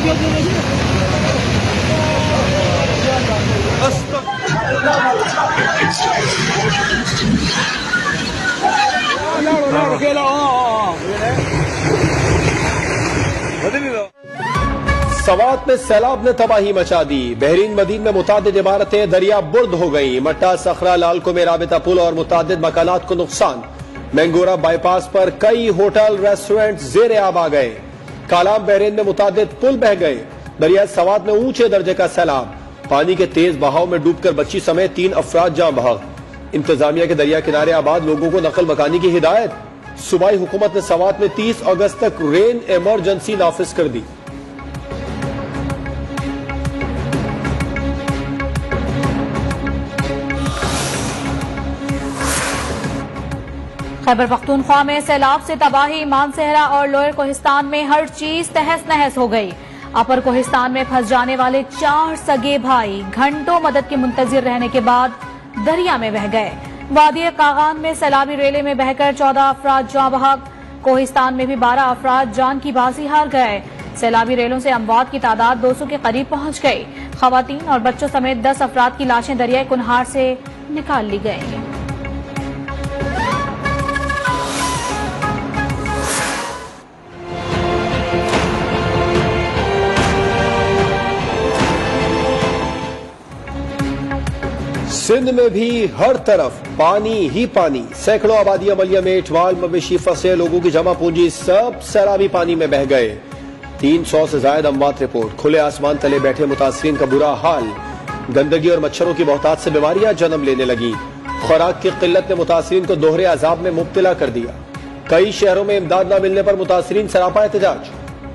सवात में सैलाब ने तबाही मचा दी। बहरीन मदीन में मुतादिद इमारतें दरिया बुर्द हो गई। मट्टा, सखरा, लालको में राबिता पुल और मुतादिद मकानात को नुकसान। मैंगोरा बाईपास पर कई होटल रेस्टोरेंट जेर आब आ गए। कालाम बहरीन में मुतादिद पुल बह गए। दरिया सवात में ऊंचे दर्जे का सैलाब। पानी के तेज बहाव में डूबकर बच्ची समेत 3 अफराद जाँ बहक। इंतजामिया के दरिया किनारे आबाद लोगों को नकल मकानी की हिदायत। सूबाई हुकूमत ने सवात में 30 अगस्त तक रेन इमरजेंसी नाफिज कर दी। खैबर पख्तूनख्वा में सैलाब से तबाही। मानसहरा और लोअर कोहिस्तान में हर चीज तहस नहस हो गई। अपर कोहिस्तान में फंस जाने वाले 4 सगे भाई घंटों मदद के मुंतजिर रहने के बाद दरिया में बह गए। वादी कागान में सैलाबी रेले में बहकर 14 अफराद जाँ बहक। कोहिस्तान में भी 12 अफराद जान की बाजी हार गए। सैलाबी रेलों से अमवात की तादाद 200 के करीब पहुंच गई। खवातीन और बच्चों समेत 10 अफराद की लाशें दरियाई कुनहार से निकाल ली गई। सिंध में भी हर तरफ पानी ही पानी। सैकड़ों आबादी अमलिया में इठवाल, मवेशी फंसे, लोगों की जमा पूंजी सब सैलाबी पानी में बह गए। 300 से ज्यादा अमवात रिपोर्ट। खुले आसमान तले बैठे मुतासरीन का बुरा हाल। गंदगी और मच्छरों की बहुतात से बीमारियां जन्म लेने लगी। खुराक की किल्लत ने मुतासरीन को दोहरे अजाब में मुब्तला कर दिया। कई शहरों में इमदाद न मिलने पर मुतासरीन सरापा एहतजाज।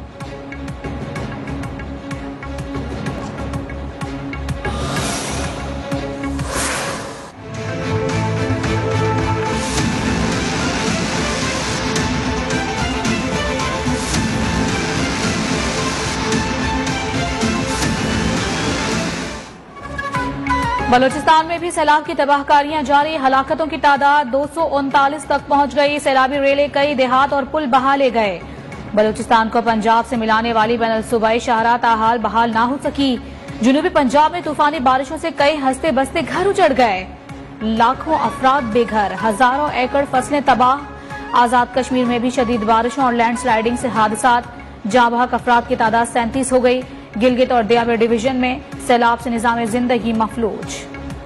बलूचिस्तान में भी सैलाब की तबाहकारियां जारी। हलाकतों की तादाद 239 तक पहुंच गई। सैलाबी रेले कई देहात और पुल बहा ले गए। बलूचिस्तान को पंजाब से मिलाने वाली बैनुल सूबाई शाहराह ताहाल बहाल ना हो सकी। जुनूबी पंजाब में तूफानी बारिशों से कई हंसते बसते घर उजड़ गए। लाखों अफराद बेघर, हजारों एकड़ फसलें तबाह। आजाद कश्मीर में भी शदीद बारिशों और लैंडस्लाइडिंग से हादसात। जाँ बहक अफराद की तादाद 37 हो गई। गिलगित और दियाबर डिवीजन में सैलाब से निजाम जिंदगी मफलूज।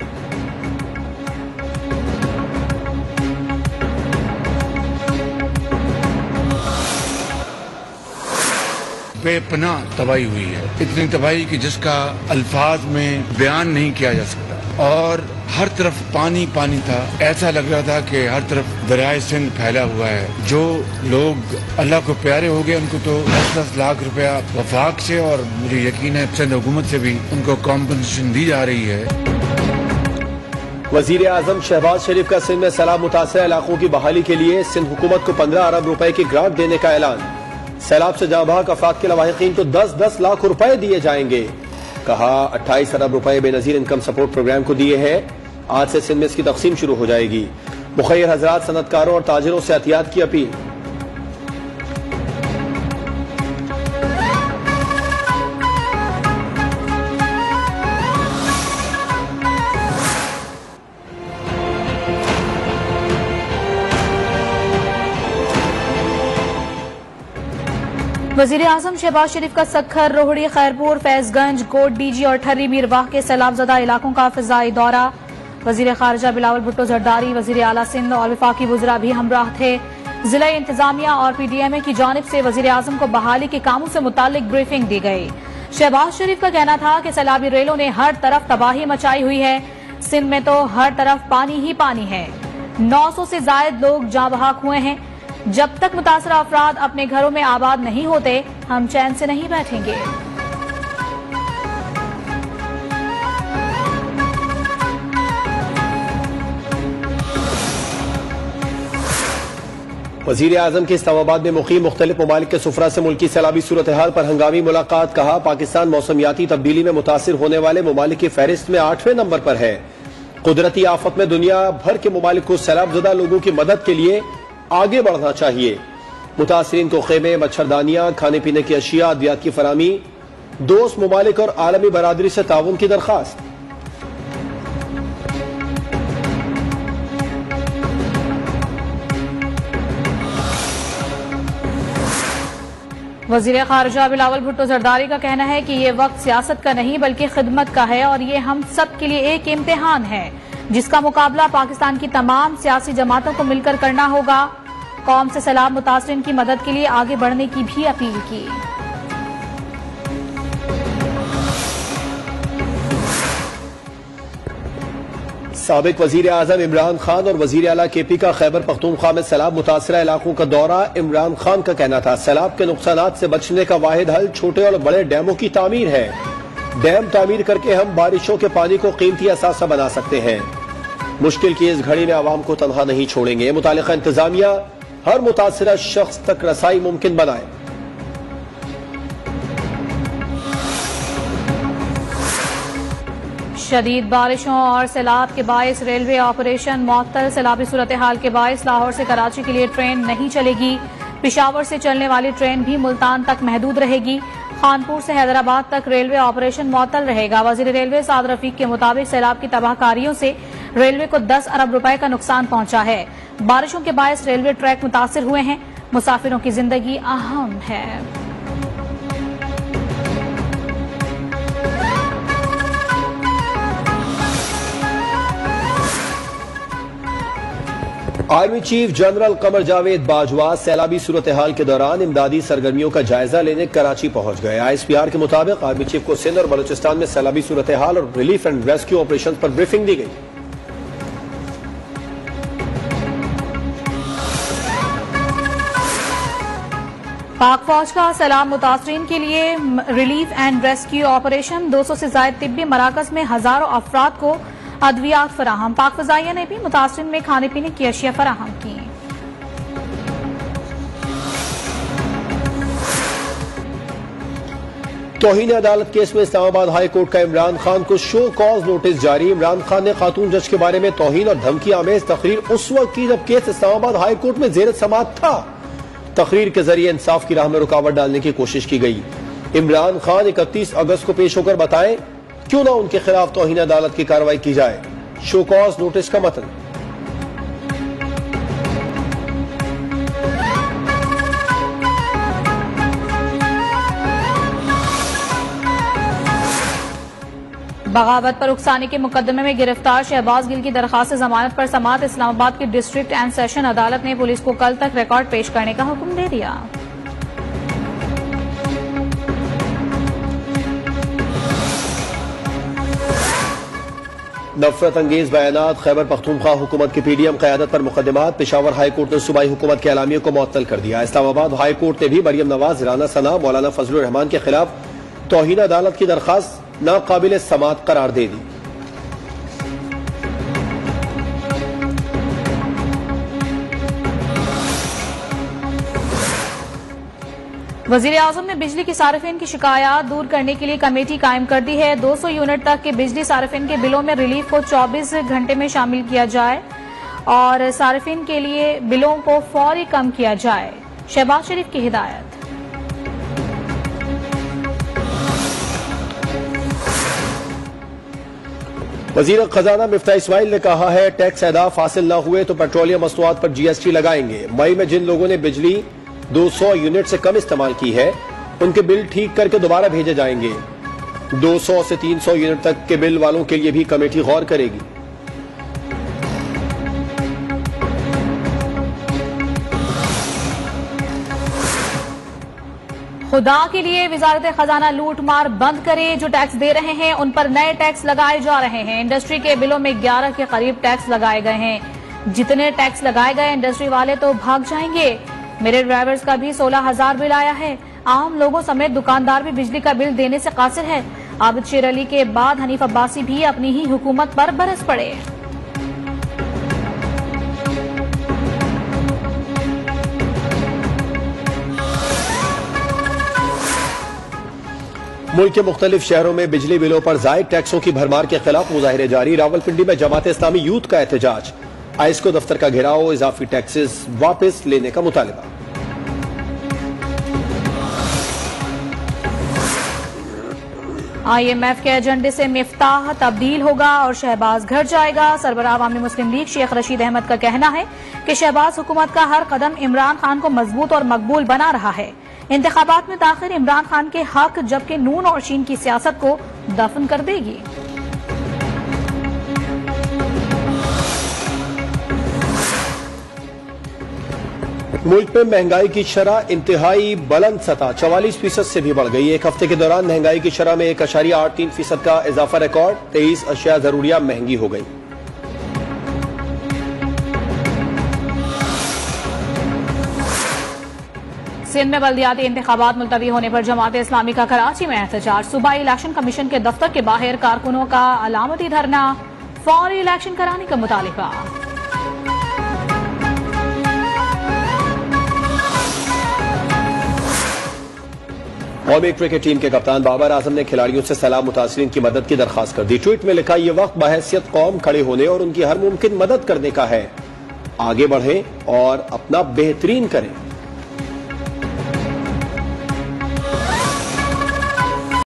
बेपनाह तबाही हुई है। इतनी तबाही कि जिसका अल्फाज में बयान नहीं किया जा सकता। और हर तरफ पानी पानी था। ऐसा लग रहा था कि हर तरफ दरियाए सिंध फैला हुआ है। जो लोग अल्लाह को प्यारे हो गए उनको तो 10-10 लाख रुपया वफाक से और मुझे यकीन है सिंध हुकूमत से भी उनको कॉम्पनसेशन दी जा रही है। वजीर आजम शहबाज शरीफ का सिंध में सैलाब मुतासर इलाकों की बहाली के लिए सिंध हुकूमत को 15 अरब रुपए की ग्रांट देने का ऐलान। सैलाब से जाँ बहक अफराद के लवाहिकीन को 10-10 लाख रुपए दिए जाएंगे। कहा 28 अरब रुपए बेनजीर इनकम सपोर्ट प्रोग्राम को दिए हैं। आज से सिंध में इसकी तकसीम शुरू हो जाएगी। मुखैर हजरात, सनतकारों और ताजिरों से एहतियात की अपील। वजीर आजम शहबाज शरीफ का सखर, रोहड़ी, खैरपुर, फैजगंज, कोट डीजी और ठर्री मीरवाह के सैलाबजदा इलाकों का फिजाई दौरा। वजीर खारजा बिलावल भुट्टो जरदारी, वजीर आला सिंध और वफाकी वज़रा भी हमराह थे। जिला इंतजामिया और PDMA की जानिब से वजीर आजम को बहाली के कामों से मुतालिक ब्रीफिंग दी गई। शहबाज शरीफ का कहना था कि सैलाबी रेलों ने हर तरफ तबाही मचाई हुई है। सिंध में तो हर तरफ पानी ही पानी है। 900 से जायद लोग जाँ बहक हुए हैं। जब तक मुतासरा अफराद अपने घरों में आबाद नहीं होते, हम चैन से नहीं बैठेंगे। वजीर आजम की इस्लामाबाद में मुकीम मुख्तलिफ ममालिक के सुफरा से मुल्की सैलाबी सूरत हाल पर हंगामी मुलाकात। कहा पाकिस्तान मौसमियाती तब्दीली में मुतासिर होने वाले ममालिक की फहरिस्त में 8वें नंबर पर है। कुदरती आफत में दुनिया भर के ममालिक को सैलाबज़दा लोगों की मदद के लिए आगे बढ़ना चाहिए। मुतासरीन को खेमे, मच्छरदानियां, खाने पीने की अशिया, अद्वियात की फराहमी दोस्त ममालिक और आलमी बरादरी से ताउन की दरखास्त। वजीर खारजा बिलावल भुट्टो जरदारी का कहना है कि ये वक्त सियासत का नहीं बल्कि खिदमत का है और ये हम सब के लिए एक इम्तिहान है जिसका मुकाबला पाकिस्तान की तमाम सियासी जमातों को मिलकर करना होगा। कौम से सैलाब मुतासरीन की मदद के लिए आगे बढ़ने की भी अपील की। साबिक वजीर आजम इमरान खान और वजीर आला KP का खैबर पख्तूनख्वा में सैलाब मुतासरा इलाकों का दौरा। इमरान खान का कहना था सैलाब के नुकसानात से बचने का वाहिद हल छोटे और बड़े डैमों की तामीर है। डैम तामीर करके हम बारिशों के पानी को कीमती असासा बना सकते हैं। मुश्किल की इस घड़ी में आवाम को तनहा नहीं छोड़ेंगे। मुतालिका इंतजामिया हर मुतासरा शख्स तक रसाई मुमकिन बनाए। शदीद बारिशों और सैलाब के बायस रेलवे ऑपरेशन मुअत्तल। सैलाबी सूरत हाल के बायस लाहौर से कराची के लिए ट्रेन नहीं चलेगी। पिशावर से चलने वाली ट्रेन भी मुल्तान तक महदूद रहेगी। खानपुर से हैदराबाद तक रेलवे ऑपरेशन मुअत्तल रहेगा। वजीर रेलवे साद रफीक के मुताबिक सैलाब की तबाहकारियों से रेलवे को 10 अरब रुपए का नुकसान पहुंचा है। बारिशों के बायस रेलवे ट्रैक मुतासिर हुए हैं। मुसाफिरों की जिंदगी अहम है। Army chief general Qamar Javed Bajwa सैलाबी सूरत हाल के दौरान इमदादी सरगर्मियों का जायजा लेने कराची पहुंच गए। ISPR के मुताबिक आर्मी चीफ को सिंध और बलूचिस्तान में सैलाबी सूरत हाल और रिलीफ एंड रेस्क्यू ऑपरेशन पर ब्रीफिंग दी गई। पाक फौज का सैलाब मुतासरीन के लिए रिलीफ एंड रेस्क्यू ऑपरेशन। 200 से ज्यादा तिब्बी मराकज में हजारों अफराद को अद्वियात फराहम। पाक फजाइया ने भी मुतासरीन में खाने पीने की अशिया फराहम की। तौहीन अदालत केस में इस्लामाबाद हाई कोर्ट का इमरान खान को शो कॉज नोटिस जारी। इमरान खान ने खातून जज के बारे में तौहीन और धमकी आमेज तकरीर उस वक्त की जब केस इस्लामाबाद हाई कोर्ट में जेर समाअत था। तकरीर के जरिए इंसाफ की राह में रुकावट डालने की कोशिश की गई। इमरान खान 31 अगस्त को पेश होकर बताएं क्यों ना उनके खिलाफ तौहीन अदालत की कार्रवाई की जाए। शो कॉज नोटिस का मतन। बगावत पर उकसाने के मुकदमे में गिरफ्तार शहबाज गिल की दरखास्त जमानत पर समाअत। इस्लामाबाद की डिस्ट्रिक्ट एंड सेशन अदालत ने पुलिस को कल तक रिकॉर्ड पेश करने का हुक्म दे दिया। नफरत अंगेज बयानात खैबर पख्तूनख्वा हुकूमत की PDM क़यादत पर मुकदमात। पेशावर हाई कोर्ट ने सूबाई हुकूमत के एलामिया को मुअत्तल कर दिया। इस्लामाबाद हाई कोर्ट ने भी मरियम नवाज, राना सना, मौलाना फजलुर रहमान के खिलाफ तौहीन अदालत की दरखास्त नाकाबिल समाअत करार दे दी। वजीर आजम ने बिजली के सारिफिन की शिकायत दूर करने के लिए कमेटी कायम कर दी है। 200 यूनिट तक के बिजली सारिफिन के बिलों में रिलीफ को 24 घंटे में शामिल किया जाए और सारिफिन के लिए बिलों को फौरी कम किया जाए। शहबाज शरीफ की हिदायत। वजीर खजाना मिफ्ता इस्माइल ने कहा है टैक्स अहदाफ हासिल न हुए तो पेट्रोलियम मसनूआत पर GST लगाएंगे। मई में जिन लोगों ने बिजली 200 यूनिट से कम इस्तेमाल की है उनके बिल ठीक करके दोबारा भेजे जाएंगे। 200 से 300 यूनिट तक के बिल वालों के लिए भी कमेटी गौर करेगी। खुदा के लिए वजारत खजाना लूट मार बंद करे। जो टैक्स दे रहे हैं उन पर नए टैक्स लगाए जा रहे हैं। इंडस्ट्री के बिलों में 11 के करीब टैक्स लगाए गए हैं। जितने टैक्स लगाए गए इंडस्ट्री वाले तो भाग जाएंगे। मेरे ड्राइवर्स का भी 16,000 बिल आया है। आम लोगों समेत दुकानदार भी बिजली का बिल देने से कासिर है। आबिद शेर अली के बाद हनीफ अब्बासी भी अपनी ही हुकूमत पर बरस पड़े। मुल्क के मुख्तलिफ शहरों में बिजली बिलों पर जायद टैक्सों की भरमार के खिलाफ मुजाहिरे जारी। रावलपिंडी में जमात इस्लामी यूथ का एहतजाज। आइस्को दफ्तर का घेराव, इजाफी टैक्सेस वापस लेने का मुतालबा। IMF के एजेंडे से मिफ्ताह तब्दील होगा और शहबाज घर जाएगा। सरबराह अवामी मुस्लिम लीग शेख रशीद अहमद का कहना है कि शहबाज हुकूमत का हर कदम इमरान खान को मजबूत और मकबूल बना रहा है। इंतखाबात में ताखिर इमरान खान के हक, जबकि नून और चीन की सियासत को दफन कर देगी। मुल्क में महंगाई की शरह इंतहाई बुलंद सतह 44% से भी बढ़ गई। एक हफ्ते के दौरान महंगाई की शरह में 1.83% का इजाफा रिकॉर्ड। 23 अशिया जरूरिया महंगी हो गई। सिंध में बल्दियाती इंतखाबात मुलतवी होने पर जमात इस्लामी का कराची में एहतजाज। सूबाई इलेक्शन कमीशन के दफ्तर के बाहर कारकुनों का अलामती धरना। फौरी इलेक्शन कराने का मुतालिबा। कौमी क्रिकेट टीम के कप्तान बाबर आजम ने खिलाड़ियों से सैलाब मुतासरीन की मदद की दरखास्त कर दी। ट्वीट में लिखा, यह वक्त बहैसियत कौम खड़े होने और उनकी हर मुमकिन मदद करने का है। आगे बढ़ें और अपना बेहतरीन करें।